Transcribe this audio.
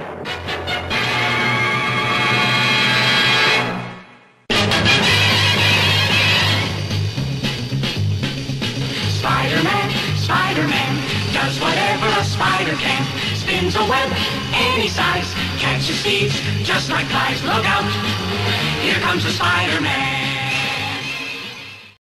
Spider-Man, Spider-Man, does whatever a spider can. Spins a web any size, catches thieves just like flies. Look out, here comes the Spider-Man.